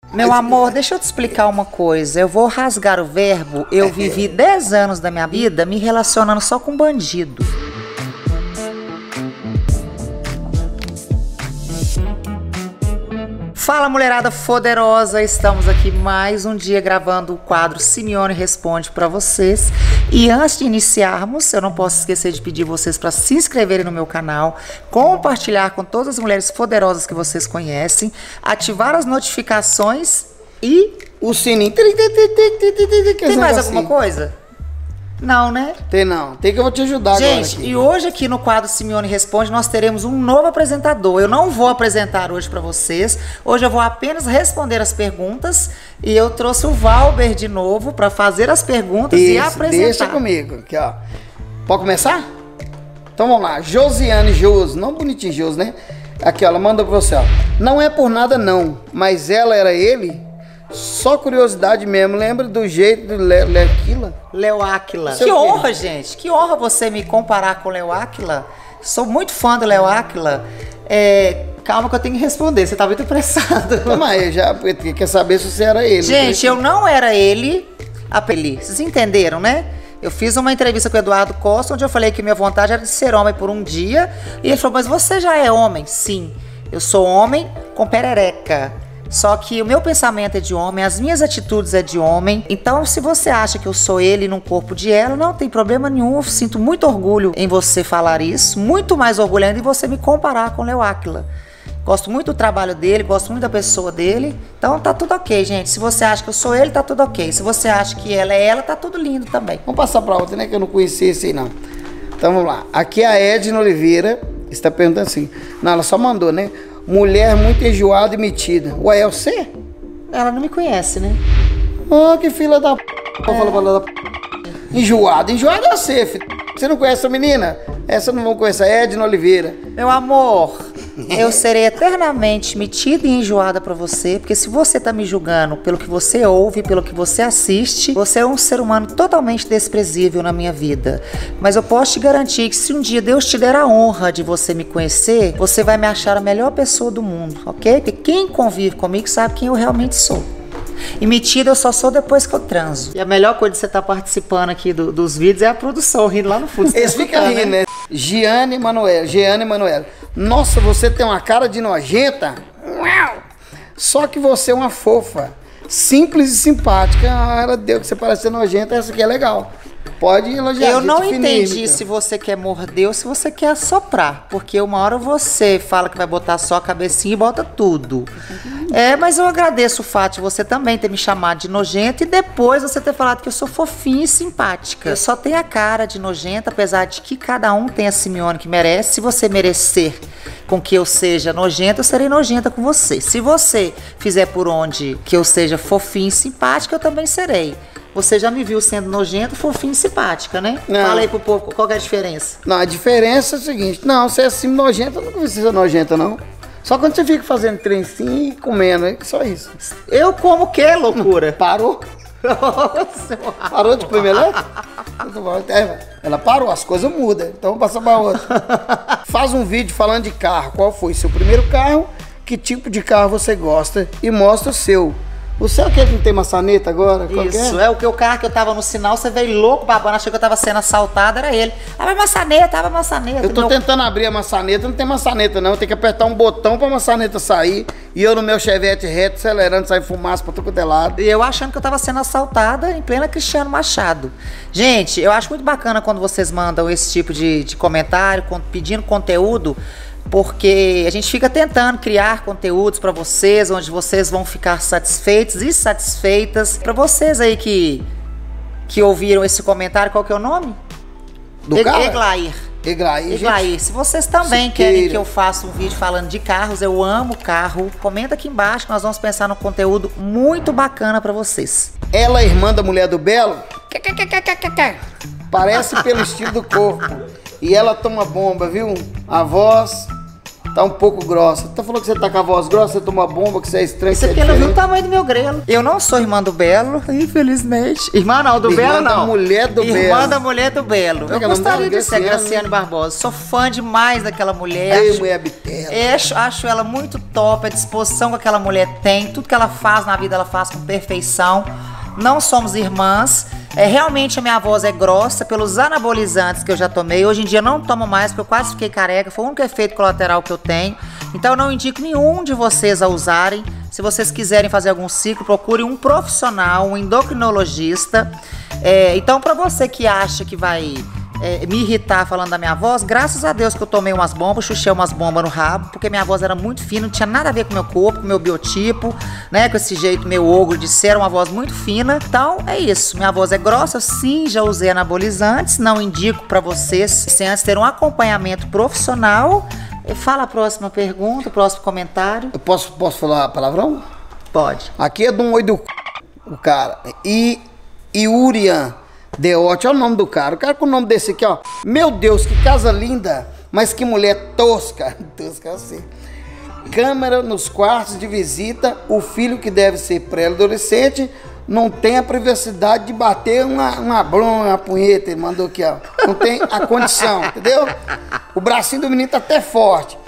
Meu amor, deixa eu te explicar uma coisa. Eu vou rasgar o verbo. Eu vivi 10 anos da minha vida me relacionando só com bandido. Fala, mulherada poderosa, estamos aqui mais um dia gravando o quadro Simeone Responde para vocês. E antes de iniciarmos, eu não posso esquecer de pedir vocês para se inscreverem no meu canal, compartilhar com todas as mulheres poderosas que vocês conhecem, ativar as notificações e o sininho. Tem mais alguma coisa? Não, né? Tem não. Tem que eu vou te ajudar agora. Gente, e hoje aqui no quadro Simeone Responde nós teremos um novo apresentador. Eu não vou apresentar hoje pra vocês. Hoje eu vou apenas responder as perguntas. E eu trouxe o Valber de novo pra fazer as perguntas e apresentar. Deixa comigo. Aqui, ó. Pode começar? Então vamos lá. Josiane Josi. Não bonitinho Josi, né? Aqui, ó. Ela manda pra você, ó. Não é por nada não, mas ela era ele... Só curiosidade mesmo, lembra do jeito do Léo Áquila. Que honra, gente. Que honra você me comparar com o Léo Áquila. Sou muito fã do Léo Áquila. Calma que eu tenho que responder, você tá muito apressado. Mas eu já quer saber se você era ele. Gente, eu não era ele. Vocês entenderam, né? Eu fiz uma entrevista com o Eduardo Costa, onde eu falei que minha vontade era de ser homem por um dia. E ele falou, mas você já é homem? Sim, eu sou homem com perereca. Só que o meu pensamento é de homem, as minhas atitudes é de homem. Então, se você acha que eu sou ele num corpo de ela, não tem problema nenhum. Eu sinto muito orgulho em você falar isso. Muito mais orgulho ainda em você me comparar com o Léo Áquila. Gosto muito do trabalho dele, gosto muito da pessoa dele. Então, tá tudo ok, gente. Se você acha que eu sou ele, tá tudo ok. Se você acha que ela é ela, tá tudo lindo também. Vamos passar pra outra, né? Que eu não conhecia esse aí, não. Então, vamos lá. Aqui é a Edna Oliveira está perguntando assim. Não, ela só mandou, né? Mulher muito enjoada e metida. Ué, é você? Ela não me conhece, né? Oh, que filha da p... Fala pra ela da p... Enjoada. Enjoada é você, filho. Você não conhece essa menina? Essa eu não vou conhecer. É Edna Oliveira. Meu amor, eu serei eternamente metida e enjoada pra você, porque se você tá me julgando pelo que você ouve, pelo que você assiste, você é um ser humano totalmente desprezível na minha vida. Mas eu posso te garantir que se um dia Deus te der a honra de você me conhecer, você vai me achar a melhor pessoa do mundo, ok? Porque quem convive comigo sabe quem eu realmente sou. E metida eu só sou depois que eu transo. E a melhor coisa de você estar participando aqui dos vídeos é a produção, rindo lá no fundo. Eles ficam rindo, né? Giane Manoela. Nossa, você tem uma cara de nojenta. Só que você é uma fofa. Simples e simpática. Ah, ela deu que você parece ser nojenta. Essa aqui é legal. Pode elogiar. Eu não entendi se você quer morder ou se você quer assoprar. Porque uma hora você fala que vai botar só a cabecinha e bota tudo. Mas eu agradeço o fato de você também ter me chamado de nojenta e depois você ter falado que eu sou fofinha e simpática. Eu só tenho a cara de nojenta, apesar de que cada um tem a Simeone que merece. Se você merecer com que eu seja nojenta, eu serei nojenta com você. Se você fizer por onde que eu seja fofinha e simpática, eu também serei. Você já me viu sendo nojenta, fofinha e simpática, né? Não. Fala aí pro povo, qual que é a diferença? Não, a diferença é o seguinte. Não, você é assim nojenta, eu nunca vi você ser nojenta, não. Só quando você fica fazendo trencinho e comendo, é só isso. Eu como o quê, loucura? Parou? Parou de comer melhor? Ela parou, as coisas mudam. Então vamos passar para outra. Faz um vídeo falando de carro. Qual foi seu primeiro carro? Que tipo de carro você gosta? E mostra o seu. O seu é aquele que não tem maçaneta agora? Isso, é o carro que eu tava no sinal, você veio louco, babando, achou que eu tava sendo assaltado, era ele. Abre a maçaneta. Eu tô tentando abrir a maçaneta, não tem maçaneta não, tem que apertar um botão pra maçaneta sair. E eu no meu Chevette reto, acelerando, sai fumaça pra todo lado. E eu achando que eu tava sendo assaltada em plena Cristiano Machado. Gente, eu acho muito bacana quando vocês mandam esse tipo de comentário, pedindo conteúdo, porque a gente fica tentando criar conteúdos para vocês, onde vocês vão ficar satisfeitos e satisfeitas. Para vocês aí que ouviram esse comentário, qual que é o nome? Do carro? Eglair. Se vocês também querem que eu faça um vídeo falando de carros, eu amo carro, comenta aqui embaixo que nós vamos pensar num conteúdo muito bacana para vocês. Ela, irmã da mulher do Belo, parece pelo estilo do corpo. E ela toma bomba, viu? A voz... Tá um pouco grossa. Tá falando que você tá com a voz grossa, você toma bomba, que você é estranho. Isso aqui ela viu o tamanho do meu grelo. Eu não sou irmã do Belo, infelizmente. Irmã não, do Belo não. Irmã da mulher do Belo. Irmã da mulher do Belo. Eu gostaria de ser Graciane Barbosa. Sou fã demais daquela mulher. Ei, mulher bitela. Acho ela muito top, a disposição que aquela mulher tem. Tudo que ela faz na vida, ela faz com perfeição. Não somos irmãs. Realmente a minha voz é grossa pelos anabolizantes que eu já tomei. Hoje em dia eu não tomo mais porque eu quase fiquei careca. Foi o único efeito colateral que eu tenho. Então eu não indico nenhum de vocês a usarem. Se vocês quiserem fazer algum ciclo, procure um profissional, um endocrinologista. Então para você que acha que vai me irritar falando da minha voz, graças a Deus que eu tomei umas bombas, chuchei umas bombas no rabo, porque minha voz era muito fina, não tinha nada a ver com o meu corpo, com o meu biotipo, né, com esse jeito meu ogro de ser, uma voz muito fina. Então é isso, minha voz é grossa, sim, já usei anabolizantes, não indico pra vocês sem antes ter um acompanhamento profissional. Fala a próxima pergunta, o próximo comentário. Eu posso falar palavrão? Pode. Aqui é de um oi do o cara. Iurian Deote, olha o nome do cara. O cara com o nome desse aqui, ó. Meu Deus, que casa linda, mas que mulher tosca. Tosca assim. Câmera nos quartos de visita. O filho que deve ser pré-adolescente não tem a privacidade de bater uma punheta. Ele mandou aqui, ó. Não tem a condição, entendeu? O bracinho do menino tá até forte.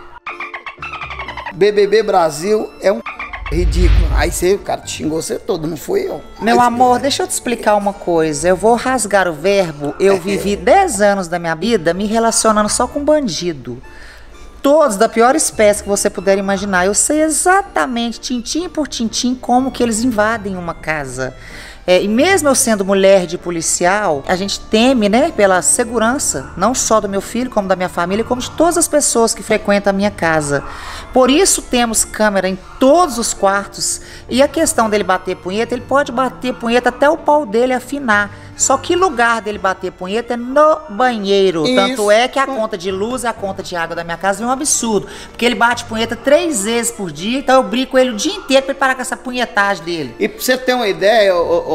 BBB Brasil é um ridículo. Aí o cara te xingou você todo, não fui eu. Meu amor, deixa eu te explicar uma coisa. Eu vou rasgar o verbo. Eu vivi 10 anos da minha vida me relacionando só com bandido. Todos da pior espécie que você puder imaginar. Eu sei exatamente, tintim por tintim, como que eles invadem uma casa. E mesmo eu sendo mulher de policial, a gente teme, né, pela segurança, não só do meu filho, como da minha família, como de todas as pessoas que frequentam a minha casa. Por isso temos câmera em todos os quartos. E a questão dele bater punheta, ele pode bater punheta até o pau dele afinar. Só que lugar dele bater punheta é no banheiro. Isso. Tanto é que a conta de luz e a conta de água da minha casa é um absurdo. Porque ele bate punheta 3 vezes por dia, então eu brigo com ele o dia inteiro pra ele parar com essa punhetagem dele. E pra você ter uma ideia,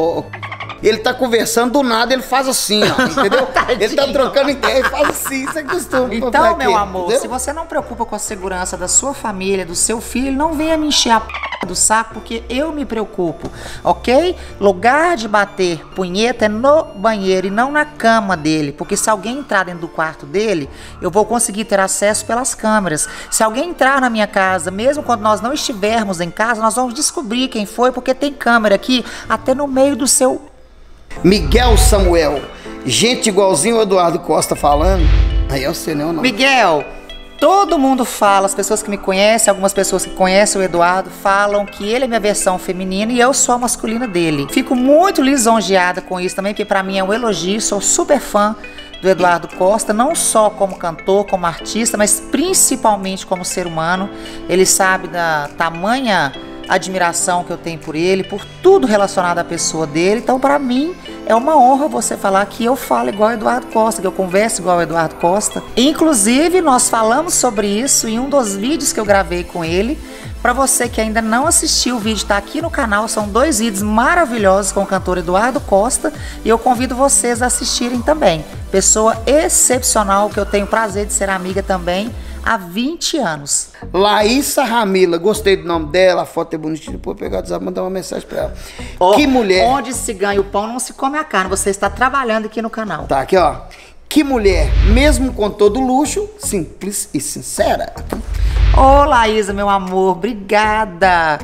ele tá conversando, do nada ele faz assim, ó, entendeu? Ele tá trocando ideia e faz assim, isso é costume. Então, meu amor, entendeu? Se você não preocupa com a segurança da sua família, do seu filho, não venha me encher a p do saco, porque eu me preocupo, ok? Lugar de bater punheta é no banheiro e não na cama dele, porque se alguém entrar dentro do quarto dele, eu vou conseguir ter acesso pelas câmeras. Se alguém entrar na minha casa, mesmo quando nós não estivermos em casa, nós vamos descobrir quem foi, porque tem câmera aqui até no meio do seu... Miguel Samuel, gente igualzinho o Eduardo Costa falando, aí eu sei não. Miguel, todo mundo fala, as pessoas que me conhecem, algumas pessoas que conhecem o Eduardo, falam que ele é minha versão feminina e eu sou a masculina dele. Fico muito lisonjeada com isso também, porque pra mim é um elogio, sou super fã do Eduardo Costa, não só como cantor, como artista, mas principalmente como ser humano. Ele sabe da tamanha admiração que eu tenho por ele, por tudo relacionado à pessoa dele. Então, para mim, é uma honra você falar que eu falo igual o Eduardo Costa, que eu converso igual o Eduardo Costa. Inclusive, nós falamos sobre isso em um dos vídeos que eu gravei com ele. Para você que ainda não assistiu, o vídeo está aqui no canal. São 2 vídeos maravilhosos com o cantor Eduardo Costa e eu convido vocês a assistirem também. Pessoa excepcional, que eu tenho prazer de ser amiga também há 20 anos. Laísa Ramila, gostei do nome dela, a foto é bonitinha, depois pegar o WhatsApp e mandar uma mensagem pra ela. Que mulher! Onde se ganha o pão, não se come a carne. Você está trabalhando aqui no canal. Tá, aqui ó. Que mulher, mesmo com todo luxo, simples e sincera. Ô, Laísa, meu amor, obrigada.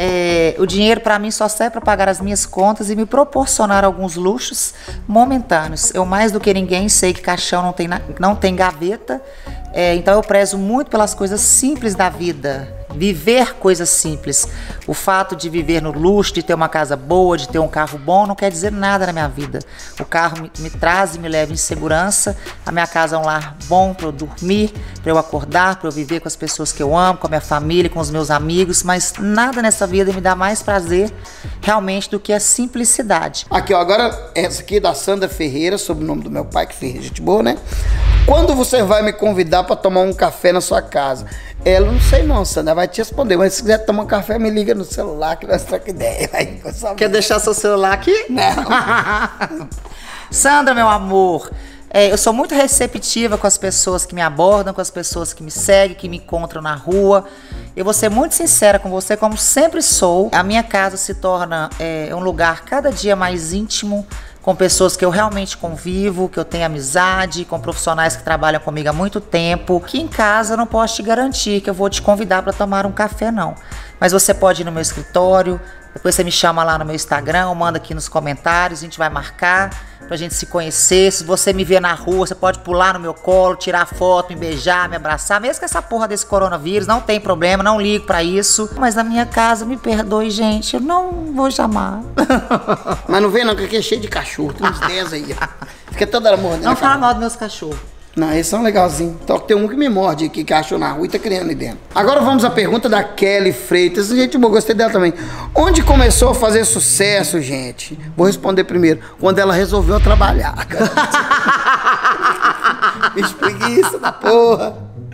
O dinheiro pra mim só serve pra pagar as minhas contas e me proporcionar alguns luxos momentâneos. Eu, mais do que ninguém, sei que caixão não tem gaveta. Então eu prezo muito pelas coisas simples da vida. Viver coisas simples. O fato de viver no luxo, de ter uma casa boa, de ter um carro bom, não quer dizer nada na minha vida. O carro me traz e me leva em segurança. A minha casa é um lar bom para eu dormir, para eu acordar, para eu viver com as pessoas que eu amo, com a minha família, com os meus amigos. Mas nada nessa vida me dá mais prazer realmente do que a simplicidade. Aqui, ó, agora essa aqui é da Sandra Ferreira, sob o nome do meu pai, que fez gente boa, né? Quando você vai me convidar para tomar um café na sua casa? Ela, não sei não, Sandra, vai te responder, mas se quiser tomar um café, me liga no celular que nós trocamos ideia. Quer deixar seu celular aqui? Não. Sandra, meu amor, Eu sou muito receptiva com as pessoas que me abordam, com as pessoas que me seguem, que me encontram na rua. Eu vou ser muito sincera com você, como sempre sou. A minha casa se torna um lugar cada dia mais íntimo, com pessoas que eu realmente convivo, que eu tenho amizade, com profissionais que trabalham comigo há muito tempo. Que em casa eu não posso te garantir que eu vou te convidar para tomar um café, não. Mas você pode ir no meu escritório, depois você me chama lá no meu Instagram, manda aqui nos comentários, a gente vai marcar pra gente se conhecer. Se você me ver na rua, você pode pular no meu colo, tirar foto, me beijar, me abraçar. Mesmo com essa porra desse coronavírus, não tem problema, não ligo pra isso. Mas na minha casa, me perdoe, gente, eu não vou chamar. Mas não vem não, que aqui é cheio de cachorro, tem uns 10 aí. Fica toda hora mordendo. Não fala mal dos meus cachorros. Não, eles são legalzinhos. Então tem um que me morde aqui, que achou na rua e tá criando ali dentro. Agora vamos à pergunta da Kelly Freitas. Gente boa, gostei dela também. Onde começou a fazer sucesso, gente? Vou responder primeiro. Quando ela resolveu trabalhar. Bicho preguiça da porra.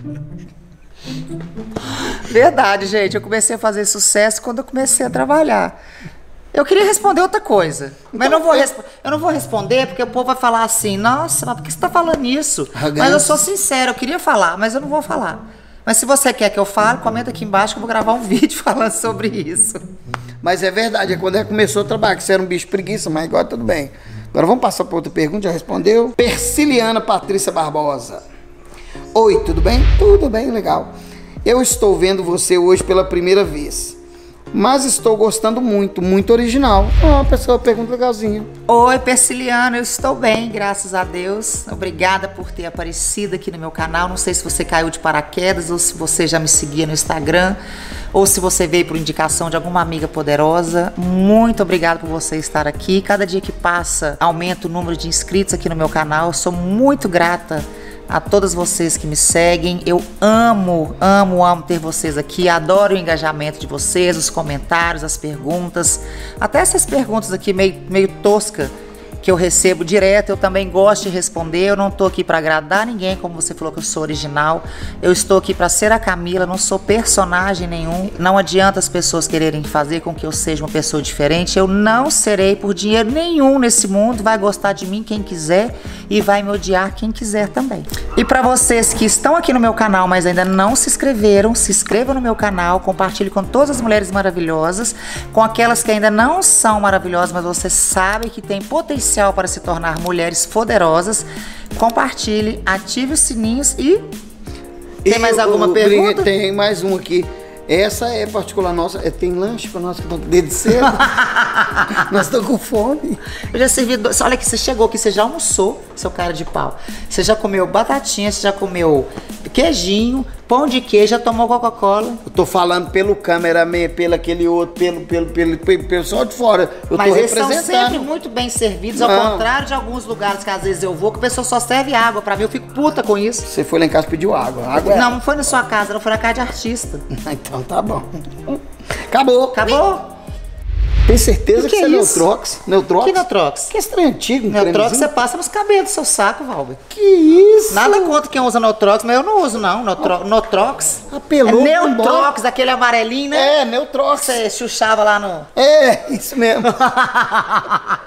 Verdade, gente. Eu comecei a fazer sucesso quando eu comecei a trabalhar. Eu queria responder outra coisa, mas eu não vou responder porque o povo vai falar assim, nossa, mas por que você tá falando isso? Mas eu sou sincera, eu queria falar, mas eu não vou falar. Mas se você quer que eu fale, comenta aqui embaixo que eu vou gravar um vídeo falando sobre isso. Mas é verdade, é quando ela começou a trabalhar, que você era um bicho preguiça, mas agora tudo bem. Agora vamos passar para outra pergunta, já respondeu? Persiliana Patrícia Barbosa. Oi, tudo bem? Tudo bem, legal. Eu estou vendo você hoje pela primeira vez. Mas estou gostando muito, muito original. Uma pessoa pergunta legalzinha. Oi, Persiliano, eu estou bem, graças a Deus. Obrigada por ter aparecido aqui no meu canal. Não sei se você caiu de paraquedas ou se você já me seguia no Instagram ou se você veio por indicação de alguma amiga poderosa. Muito obrigada por você estar aqui. Cada dia que passa, aumenta o número de inscritos aqui no meu canal. Eu sou muito grata a todas vocês que me seguem. Eu amo ter vocês aqui. Adoro o engajamento de vocês, os comentários, as perguntas. Até essas perguntas aqui meio tosca que eu recebo direto, eu também gosto de responder. Eu não tô aqui para agradar ninguém, como você falou que eu sou original. Eu estou aqui para ser a Camila, não sou personagem nenhum. Não adianta as pessoas quererem fazer com que eu seja uma pessoa diferente. Eu não serei por dinheiro nenhum nesse mundo. Vai gostar de mim quem quiser e vai me odiar quem quiser também. E para vocês que estão aqui no meu canal, mas ainda não se inscreveram, se inscrevam no meu canal, compartilhe com todas as mulheres maravilhosas, com aquelas que ainda não são maravilhosas, mas você sabe que tem potencial para se tornar mulheres poderosas. Compartilhe, ative os sininhos e... Tem mais alguma pergunta? Tem mais um aqui. Essa é particular nossa. Tem lanche para nós que estão com dedo cedo? Nós estamos com fome. Eu já servi dois. Olha que você chegou aqui, você já almoçou, seu cara de pau. Você já comeu batatinha, você já comeu queijinho, pão de queijo, já tomou Coca-Cola. Eu tô falando pelo cameraman, pelo aquele outro, pelo pessoal de fora. Eu Mas tô eles representando. são sempre muito bem servidos, ao contrário de alguns lugares que às vezes eu vou, que o pessoal só serve água pra mim, eu fico puta com isso. Você foi lá em casa e pediu água. Não foi na sua casa, não foi na casa de artista. Então tá bom. Acabou. Acabou? Tem certeza que é você é isso? Neutrox? Neutrox? Que Neutrox? Que estranho antigo, Neutrox você passa nos cabelos do seu saco, Valber. Que isso? Nada contra quem usa Neutrox, mas eu não uso não. Neutrox. Apelou. É Neutrox, aquele amarelinho, né? É, Neutrox. Você chuchava lá no... É, isso mesmo.